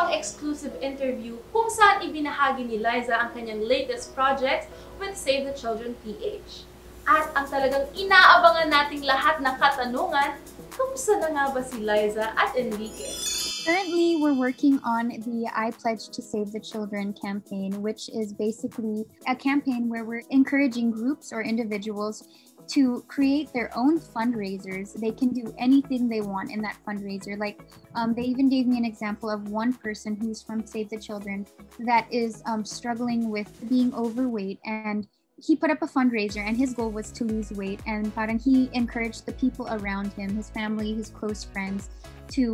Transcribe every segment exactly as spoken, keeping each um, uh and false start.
ang exclusive interview kung saan ibinahagi ni Liza ang kanyang latest project with Save the Children P H. At ang talagang inaabangan nating lahat ng katanungan, kumusta na nga ba si Liza at Enrique? Currently, we're working on the I Pledge to Save the Children campaign, which is basically a campaign where we're encouraging groups or individuals to create their own fundraisers. They can do anything they want in that fundraiser. Like, um, they even gave me an example of one person who's from Save the Children that is um, struggling with being overweight, and he put up a fundraiser and his goal was to lose weight, and parang he encouraged the people around him, his family, his close friends, to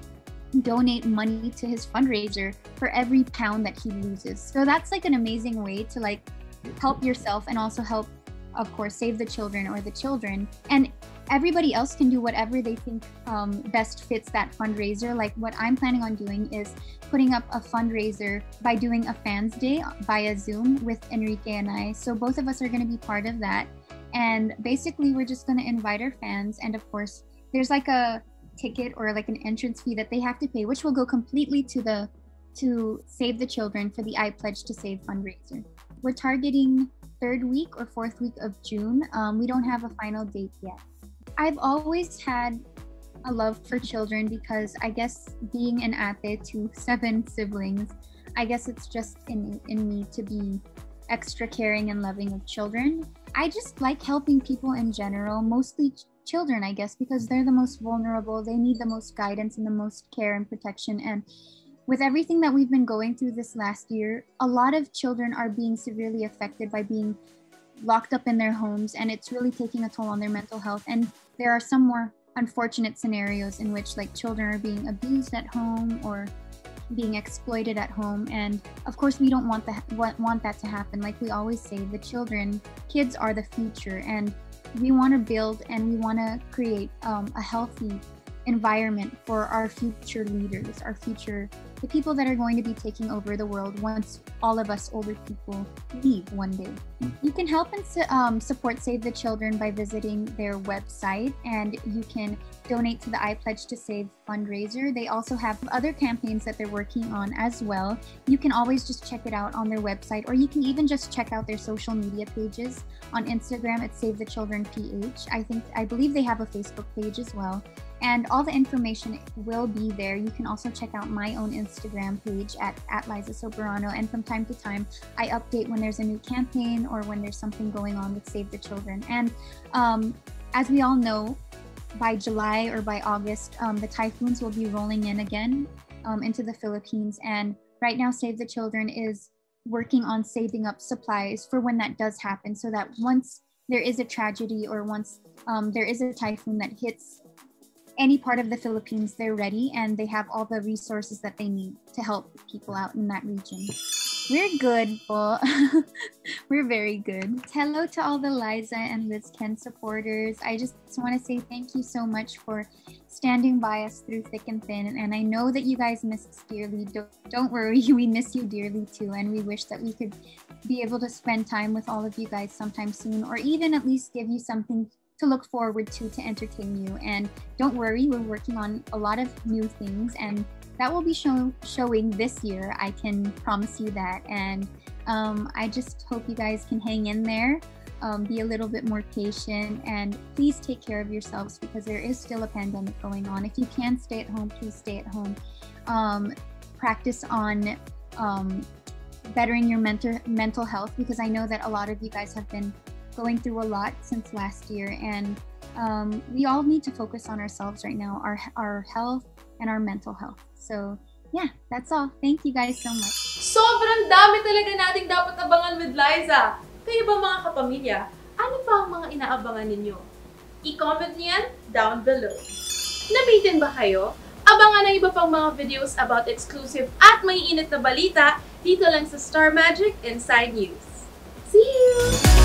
donate money to his fundraiser for every pound that he loses. So that's like an amazing way to like help yourself and also help, of course, save the children or the children. And everybody else can do whatever they think um, best fits that fundraiser. Like what I'm planning on doing is putting up a fundraiser by doing a fans day via Zoom with Enrique and I. So both of us are going to be part of that. And basically we're just going to invite our fans. And of course, there's like a ticket or like an entrance fee that they have to pay, which will go completely to the to Save the Children for the I Pledge to Save fundraiser. We're targeting third week or fourth week of June. Um, we don't have a final date yet. I've always had a love for children because I guess being an ate to seven siblings, I guess it's just in, in me to be extra caring and loving of children. I just like helping people in general, mostly ch children, I guess, because they're the most vulnerable. They need the most guidance and the most care and protection. And with everything that we've been going through this last year, a lot of children are being severely affected by being locked up in their homes, and it's really taking a toll on their mental health. And there are some more unfortunate scenarios in which like children are being abused at home or being exploited at home. And of course, we don't want that want, want that to happen. Like we always say, the children, kids are the future, and we want to build and we want to create um, a healthy environment for our future leaders, our future, the people that are going to be taking over the world once all of us older people leave one day. You can help and su um, support Save the Children by visiting their website, and you can donate to the I Pledge to Save fundraiser. They also have other campaigns that they're working on as well. You can always just check it out on their website, or you can even just check out their social media pages. On Instagram at Save the Children P H. I think, I believe they have a Facebook page as well. And all the information will be there. You can also check out my own Instagram page at, at Liza Soberano. And from time to time, I update when there's a new campaign or when there's something going on with Save the Children. And um, as we all know, by July or by August, um, the typhoons will be rolling in again um, into the Philippines. And right now, Save the Children is working on saving up supplies for when that does happen, so that once there is a tragedy or once um, there is a typhoon that hits any part of the Philippines, they're ready and they have all the resources that they need to help people out in that region. We're good, po. We're very good. Hello to all the Liza and Liz Ken supporters. I just want to say thank you so much for standing by us through thick and thin. And I know that you guys miss us dearly. Don't, don't worry, we miss you dearly too. And we wish that we could be able to spend time with all of you guys sometime soon, or even at least give you something to look forward to to entertain you. And don't worry, we're working on a lot of new things, and that will be show, showing this year. I can promise you that. And um, I just hope you guys can hang in there, um, be a little bit more patient, and please take care of yourselves because there is still a pandemic going on. If you can stay at home, please stay at home. Um, practice on um, bettering your mental mental health, because I know that a lot of you guys have been going through a lot since last year, and um, we all need to focus on ourselves right now, our our health and our mental health. So yeah, that's all. Thank you guys so much. Sobrang dami talaga nating dapat abangan with Liza. Kayo ba mga kapamilya, ano pa ang mga inaabangan ninyo? I-comment niyo yan down below. Nabitin ba kayo? Abangan ang iba pang mga videos about exclusive at may init na balita dito lang sa Star Magic Inside News. See you!